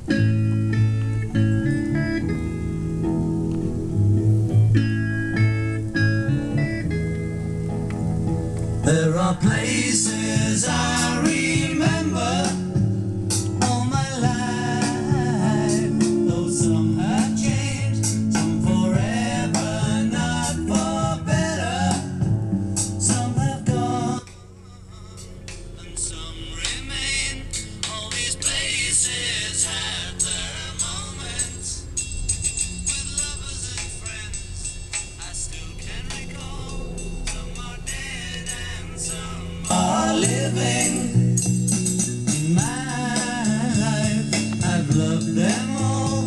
There are places I remember all my life, though some have changed, some forever, not for better. Some have gone and some remain. All these places had their moments with lovers and friends. I still can recall. Some are dead and some are living. In my life, I've loved them all.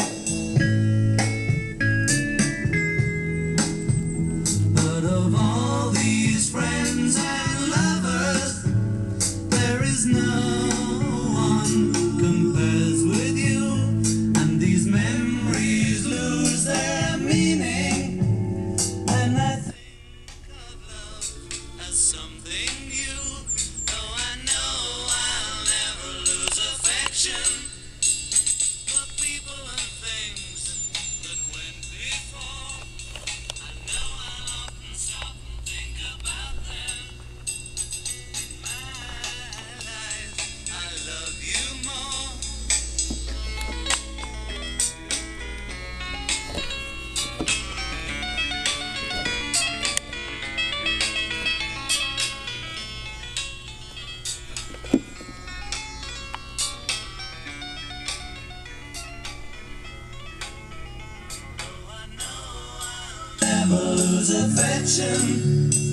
But of all these friends and lovers, there is no one compares with you. And these memories lose their meaning. And I think of love as something new. Though I know I'll never lose affection for people and things that went before. I know I'll often stop and think about them. In my life, I love you more. Though I know I'll never lose affection